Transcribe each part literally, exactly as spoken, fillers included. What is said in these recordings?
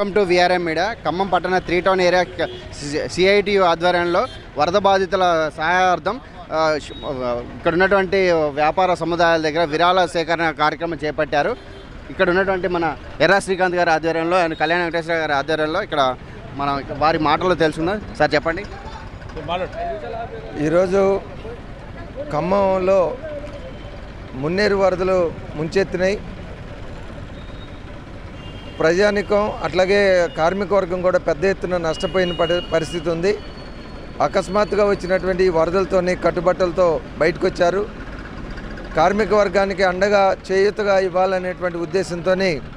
Welcome to VRM media. Khammam పట్టణ three town area CITU ఆధ్వర్యంలో వరద బాధితుల సహాయార్థం ఇక్కడ ఉన్నటువంటి వ్యాపార సముదాయాల దగ్గర విరాళ సేకరణ కార్యక్రమం చేపట్టారు. ఇక్కడ ఉన్నటువంటి మన ఎర్రా శ్రీకాంత్ గారి ఆధ్వర్యంలో అండ్ కళ్యాణ వెంకటేశ్వర గారి ఆధ్వర్యంలో ఇక్కడ మనం వారి మాటల్లో తెలుసుకుందాం. సార్ చెప్పండి. ఈరోజు ఖమ్మంలో మున్నేరు వరదలు ముంచెత్తినాయి. ప్రజానికం అట్లాగే కార్మిక వర్గం కూడా పెద్ద ఎత్తున నష్టపోయిన పరిస్థితి ఉంది. అకస్మాత్తుగా వచ్చినటువంటి వరదలతోని కట్టుబట్టలతో బయటకు వచ్చారు. కార్మిక వర్గానికి అండగా చేయూతగా ఇవ్వాలనేటువంటి ఉద్దేశంతో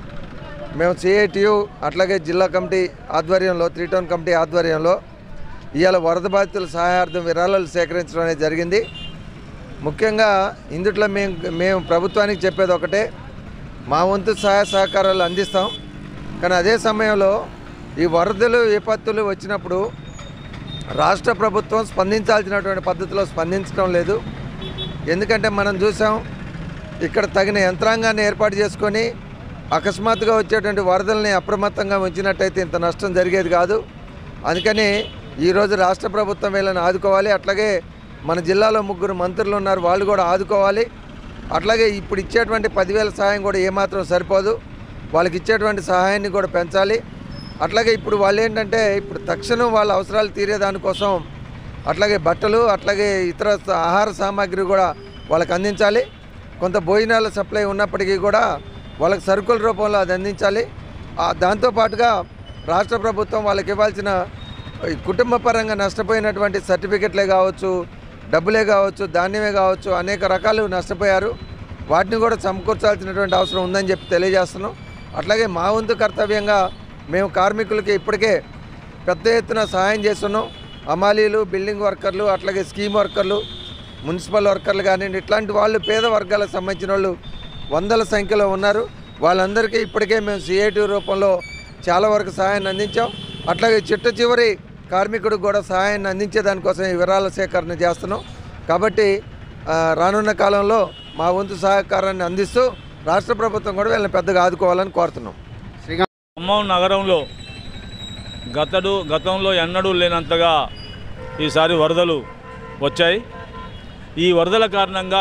మేము సిఐటియు అట్లాగే జిల్లా కమిటీ ఆధ్వర్యంలో త్రీ టౌన్ కమిటీ ఆధ్వర్యంలో ఇవాళ వరద బాధితుల సహాయార్థం విరాళాలు సేకరించడం అనేది జరిగింది. ముఖ్యంగా ఇందుట్లో మేము మేము ప్రభుత్వానికి చెప్పేది ఒకటే, మా వంతు సహాయ సహకారాలు అందిస్తాం. కానీ అదే సమయంలో ఈ వరదలు విపత్తులు వచ్చినప్పుడు రాష్ట్ర ప్రభుత్వం స్పందించాల్సినటువంటి పద్ధతిలో స్పందించడం లేదు. ఎందుకంటే మనం చూసాం, ఇక్కడ తగిన యంత్రాంగాన్ని ఏర్పాటు చేసుకొని అకస్మాత్తుగా వచ్చేటువంటి వరదల్ని అప్రమత్తంగా ఉంచినట్టయితే ఇంత నష్టం జరిగేది కాదు. అందుకని ఈరోజు రాష్ట్ర ప్రభుత్వం వీళ్ళని ఆదుకోవాలి. అట్లాగే మన జిల్లాలో ముగ్గురు మంత్రులు ఉన్నారు, వాళ్ళు కూడా ఆదుకోవాలి. అట్లాగే ఇప్పుడు ఇచ్చేటువంటి పదివేల సహాయం కూడా ఏమాత్రం సరిపోదు, వాళ్ళకి ఇచ్చేటువంటి సహాయాన్ని కూడా పెంచాలి. అట్లాగే ఇప్పుడు వాళ్ళు ఏంటంటే ఇప్పుడు తక్షణం వాళ్ళ అవసరాలు తీరేదానికోసం అట్లాగే బట్టలు అట్లాగే ఇతర ఆహార సామాగ్రి కూడా వాళ్ళకి అందించాలి. కొంత భోజనాల సప్లై ఉన్నప్పటికీ కూడా వాళ్ళకి సరుకుల రూపంలో అది అందించాలి. దాంతోపాటుగా రాష్ట్ర ప్రభుత్వం వాళ్ళకి ఇవ్వాల్సిన కుటుంబ పరంగా నష్టపోయినటువంటి సర్టిఫికెట్లే కావచ్చు, డబ్బులే కావచ్చు, ధాన్యమే కావచ్చు, అనేక రకాలు నష్టపోయారు. వాటిని కూడా సమకూర్చాల్సినటువంటి అవసరం ఉందని చెప్పి తెలియజేస్తున్నాం. అట్లాగే మా వంతు కర్తవ్యంగా మేము కార్మికులకి ఇప్పటికే పెద్ద ఎత్తున సహాయం చేస్తున్నాం. హమాలీలు, బిల్డింగ్ వర్కర్లు, అట్లాగే స్కీమ్ వర్కర్లు, మున్సిపల్ వర్కర్లు కానివ్వండి, ఇట్లాంటి వాళ్ళు పేద వర్గాలకు సంబంధించిన వాళ్ళు వందల సంఖ్యలో ఉన్నారు. వాళ్ళందరికీ ఇప్పటికే మేము సిఐటి రూపంలో చాలా వరకు సహాయాన్ని అందించాం. అట్లాగే చిట్ట చివరి కార్మికుడికి కూడా సహాయాన్ని అందించేదానికోసం ఈ విరాళ సేకరణ చేస్తున్నాం. కాబట్టి రానున్న కాలంలో మా వంతు సహకారాన్ని అందిస్తూ రాష్ట్ర ప్రభుత్వం కూడా వీళ్ళని పెద్దగా ఆదుకోవాలని కోరుతున్నాం. ఖమ్మం నగరంలో గతడు గతంలో ఎన్నడూ లేనంతగా ఈసారి వరదలు వచ్చాయి. ఈ వరదల కారణంగా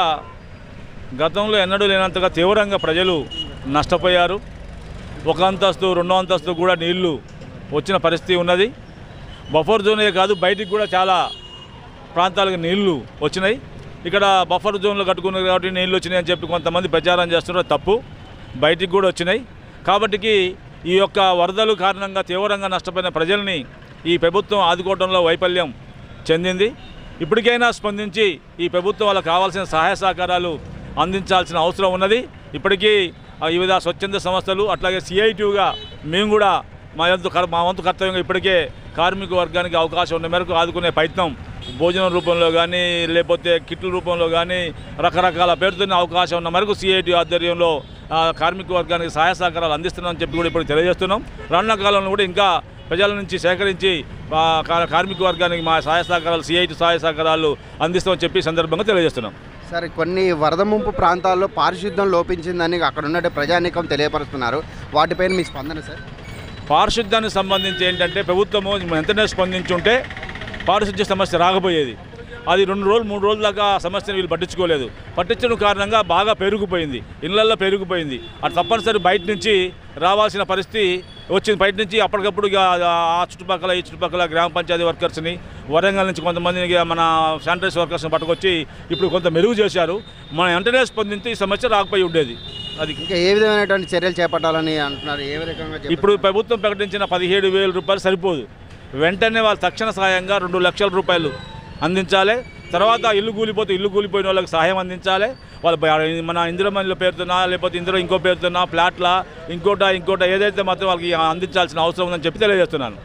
గతంలో ఎన్నడూ లేనంతగా తీవ్రంగా ప్రజలు నష్టపోయారు. ఒక అంతస్తు రెండో అంతస్తు కూడా నీళ్లు వచ్చిన పరిస్థితి ఉన్నది. బఫర్ జోనే కాదు, బయటికి కూడా చాలా ప్రాంతాలకు నీళ్లు వచ్చినాయి. ఇక్కడ బఫర్ జోన్లో కట్టుకున్నారు కాబట్టి నీళ్ళు వచ్చినాయి అని చెప్పి కొంతమంది ప్రచారం చేస్తున్నారు, తప్పు. బయటికి కూడా వచ్చినాయి. కాబట్టికి ఈ యొక్క వరదలు కారణంగా తీవ్రంగా నష్టపోయిన ప్రజల్ని ఈ ప్రభుత్వం ఆదుకోవడంలో వైఫల్యం చెందింది. ఇప్పటికైనా స్పందించి ఈ ప్రభుత్వం వాళ్ళకి కావాల్సిన సహాయ సహకారాలు అందించాల్సిన అవసరం ఉన్నది. ఇప్పటికీ వివిధ స్వచ్ఛంద సంస్థలు అట్లాగే సిఐటియుగా మేము కూడా మా వంతు మా వంతు కర్తవ్యంగా ఇప్పటికే కార్మిక వర్గానికి అవకాశం ఉన్న మేరకు ఆదుకునే ప్రయత్నం భోజనం రూపంలో కానీ లేకపోతే కిట్ల రూపంలో కానీ రకరకాల పేరుతోనే అవకాశం ఉన్న మేరకు సిఐటి ఆధ్వర్యంలో కార్మిక వర్గానికి సహాయ సహకారాలు అందిస్తున్నామని చెప్పి కూడా ఇప్పుడు తెలియజేస్తున్నాం. రానున్న కాలంలో కూడా ఇంకా ప్రజల నుంచి సేకరించి కార్మిక వర్గానికి మా సహాయ సహకారాలు సిఐటి సహాయ సహకారాలు అందిస్తామని చెప్పి సందర్భంగా తెలియజేస్తున్నాం. సార్, కొన్ని వరద ముంపు ప్రాంతాల్లో పారిశుద్ధ్యం లోపించిందని అక్కడ ఉన్న ప్రజానీకం తెలియపరుస్తున్నారు. వాటిపైన మీ స్పందన సార్? పారిశుద్ధ్యానికి సంబంధించి ఏంటంటే ప్రభుత్వము వెంటనే స్పందించుంటే పారిశుద్ధ్య సమస్య రాకపోయేది. అది రెండు రోజులు మూడు రోజుల దాకా సమస్యను వీళ్ళు పట్టించుకోలేదు. పట్టించడం కారణంగా బాగా పెరిగిపోయింది, ఇళ్లల్లో పెరిగిపోయింది. అది తప్పనిసరి బయట నుంచి రావాల్సిన పరిస్థితి వచ్చింది. బయట నుంచి అప్పటికప్పుడు ఆ చుట్టుపక్కల ఈ చుట్టుపక్కల గ్రామ పంచాయతీ వర్కర్స్ని, వరంగల్ నుంచి కొంతమందిని మన శానిటైజ్ వర్కర్స్ని పట్టుకొచ్చి ఇప్పుడు కొంత మెరుగు చేశారు. మనం వెంటనే స్పందించి ఈ సమస్య రాకపోయి ఉండేది. అది ఇంకా ఏ విధమైనటువంటి చర్యలు చేపట్టాలని అంటున్నారు? ఏ విధంగా? ఇప్పుడు ప్రభుత్వం ప్రకటించిన పదిహేడు వేల రూపాయలు సరిపోదు. వెంటనే వాళ్ళు తక్షణ సహాయంగా రెండు లక్షల రూపాయలు అందించాలి. తర్వాత ఇల్లు కూలిపోతే ఇల్లు కూలిపోయిన వాళ్ళకి సహాయం అందించాలి. వాళ్ళ మన ఇందిరమణిల పేరుతున్నా లేకపోతే ఇందులో ఇంకో పేరుతున్నా ఫ్లాట్ల ఇంకోట ఇంకోట ఏదైతే మాత్రం వాళ్ళకి అందించాల్సిన అవసరం ఉందని చెప్పి తెలియజేస్తున్నాను.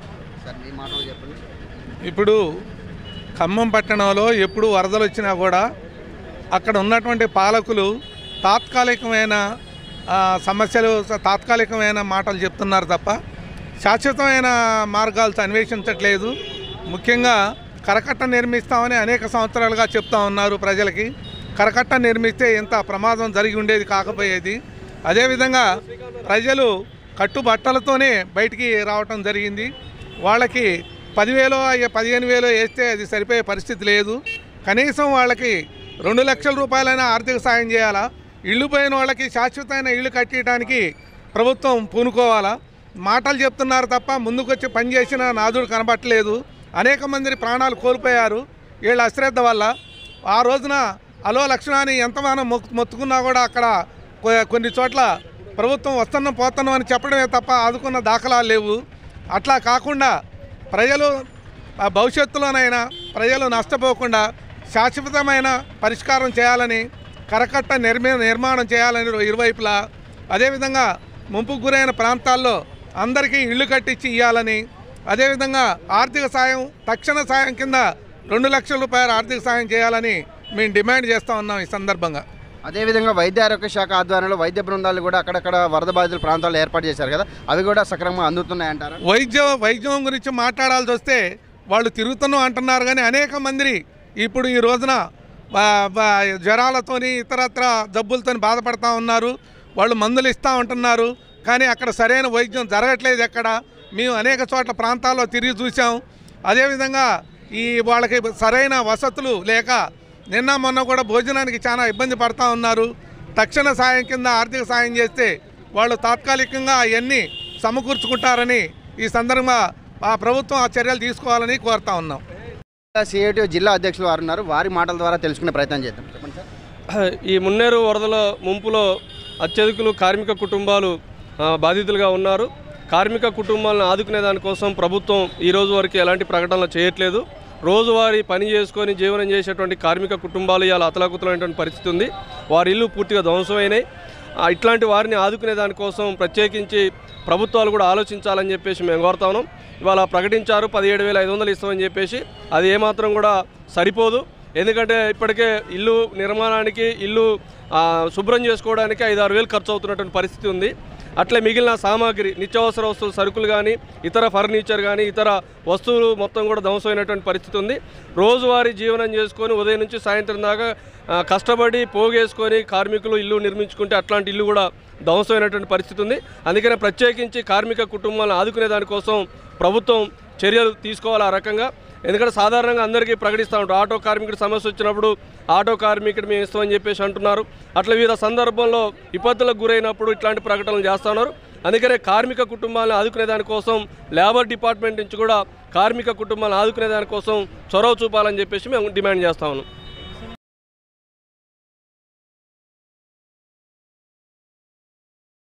ఇప్పుడు ఖమ్మం పట్టణంలో ఎప్పుడు వరదలు వచ్చినా కూడా అక్కడ ఉన్నటువంటి పాలకులు తాత్కాలికమైన సమస్యలు తాత్కాలికమైన మాటలు చెప్తున్నారు తప్ప శాశ్వతమైన మార్గాలతో అన్వేషించట్లేదు. ముఖ్యంగా కరకట్ట నిర్మిస్తామని అనేక సంవత్సరాలుగా చెప్తా ఉన్నారు ప్రజలకి. కరకట్ట నిర్మిస్తే ఎంత ప్రమాదం జరిగి ఉండేది కాకపోయేది. అదేవిధంగా ప్రజలు కట్టుబట్టలతోనే బయటికి రావటం జరిగింది. వాళ్ళకి పదివేలో పదిహేను వేలో వేస్తే అది సరిపోయే పరిస్థితి లేదు. కనీసం వాళ్ళకి రెండు లక్షల రూపాయలైనా ఆర్థిక సాయం చేయాలా. ఇళ్ళు పోయిన వాళ్ళకి శాశ్వతమైన ఇళ్ళు కట్టడానికి ప్రభుత్వం పూనుకోవాలా. మాటలు చెప్తున్నారు తప్ప ముందుకొచ్చి పనిచేసిన నాదుడు కనబట్టలేదు. అనేక మంది ప్రాణాలు కోల్పోయారు వీళ్ళ అశ్రద్ధ వల్ల. ఆ రోజున అలో లక్షణాన్ని ఎంతమానం మొత్తుకున్నా కూడా అక్కడ కొన్ని చోట్ల ప్రభుత్వం వస్తున్నాం పోతున్నాం అని చెప్పడమే తప్ప ఆదుకున్న దాఖలాలు లేవు. అట్లా కాకుండా ప్రజలు భవిష్యత్తులోనైనా ప్రజలు నష్టపోకుండా శాశ్వతమైన పరిష్కారం చేయాలని, కరకట్ట నిర్మి నిర్మాణం చేయాలని ఇరువైపులా, అదేవిధంగా ముంపుకు గురైన ప్రాంతాల్లో అందరికీ ఇళ్ళు కట్టించి ఇవ్వాలని, అదేవిధంగా ఆర్థిక సాయం తక్షణ సాయం కింద రెండు లక్షల రూపాయల ఆర్థిక సాయం చేయాలని మేము డిమాండ్ చేస్తూ ఉన్నాం ఈ సందర్భంగా. అదేవిధంగా వైద్య ఆరోగ్య శాఖ ఆధ్వర్యంలో వైద్య బృందాలు కూడా అక్కడక్కడ వరద బాధితుల ప్రాంతాల్లో ఏర్పాటు చేశారు కదా, అవి కూడా సక్రమంగా అందుతున్నాయంటారా? వైద్యం వైద్యం గురించి మాట్లాడాల్సి వస్తే వాళ్ళు తిరుగుతున్నాం అంటున్నారు కానీ అనేక మంది ఇప్పుడు ఈ రోజున జ్వరాలతోని ఇతరత్ర జబ్బులతో బాధపడుతూ ఉన్నారు. వాళ్ళు మందులు ఇస్తూ ఉంటున్నారు కానీ అక్కడ సరైన వైద్యం జరగట్లేదు. ఎక్కడ మేము అనేక చోట్ల ప్రాంతాల్లో తిరిగి చూసాం. అదేవిధంగా ఈ వాళ్ళకి సరైన వసతులు లేక నిన్న మొన్న కూడా భోజనానికి చాలా ఇబ్బంది పడుతూ ఉన్నారు. తక్షణ సాయం కింద ఆర్థిక సాయం చేస్తే వాళ్ళు తాత్కాలికంగా అవన్నీ సమకూర్చుకుంటారని ఈ సందర్భంగా ఆ ప్రభుత్వం ఆ చర్యలు తీసుకోవాలని కోరుతా ఉన్నాం. సిఐటి జిల్లా అధ్యక్షులు వారు ఉన్నారు, వారి మాటల ద్వారా తెలుసుకునే ప్రయత్నం చేద్దాం. చెప్పండి సార్. ఈ మున్నేరు వరదల ముంపులో అత్యధికులు కార్మిక కుటుంబాలు బాధితులుగా ఉన్నారు. కార్మిక కుటుంబాలను ఆదుకునే దానికోసం ప్రభుత్వం ఈ రోజు వరకు ఎలాంటి ప్రకటనలు చేయట్లేదు. రోజువారీ పని చేసుకొని జీవనం చేసేటువంటి కార్మిక కుటుంబాలు ఇలా అతలాకుతలైనటువంటి పరిస్థితి ఉంది. వారి ఇల్లు పూర్తిగా ధ్వంసమైనాయి. ఇట్లాంటి వారిని ఆదుకునే దానికోసం ప్రత్యేకించి ప్రభుత్వాలు కూడా ఆలోచించాలని చెప్పేసి మేము కోరుతా ఉన్నాం. ఇవాళ ప్రకటించారు పదిహేడు వేల ఐదు వందలు ఇస్తామని చెప్పేసి, అది ఏమాత్రం కూడా సరిపోదు. ఎందుకంటే ఇప్పటికే ఇల్లు నిర్మాణానికి ఇల్లు శుభ్రం చేసుకోవడానికి ఐదు ఆరు వేలు ఖర్చు అవుతున్నటువంటి పరిస్థితి ఉంది. అట్లే మిగిలిన సామాగ్రి నిత్యావసర వస్తువులు సరుకులు కానీ ఇతర ఫర్నిచర్ కానీ ఇతర వస్తువులు మొత్తం కూడా ధ్వంసమైనటువంటి పరిస్థితి ఉంది. రోజువారీ జీవనం చేసుకొని ఉదయం నుంచి సాయంత్రం దాకా కష్టపడి పోగేసుకొని కార్మికులు ఇల్లు నిర్మించుకుంటే అట్లాంటి ఇల్లు కూడా ధ్వంసమైనటువంటి పరిస్థితి ఉంది. అందుకనే ప్రత్యేకించి కార్మిక కుటుంబాలను ఆదుకునే దానికోసం ప్రభుత్వం చర్యలు తీసుకోవాలి ఆ రకంగా. ఎందుకంటే సాధారణంగా అందరికీ ప్రకటిస్తూ ఉంటారు, ఆటో కార్మికుడి సమస్య వచ్చినప్పుడు ఆటో కార్మికుడు మేము ఇస్తామని చెప్పేసి అంటున్నారు. అట్లా వివిధ సందర్భంలో విపత్తులకు గురైనప్పుడు ఇట్లాంటి ప్రకటనలు చేస్తూ ఉన్నారు. అందుకనే కార్మిక కుటుంబాలను ఆదుకునే దానికోసం లేబర్ డిపార్ట్మెంట్ నుంచి కూడా కార్మిక కుటుంబాలను ఆదుకునే దానికోసం చొరవ చూపాలని చెప్పేసి మేము డిమాండ్ చేస్తా ఉన్నాం.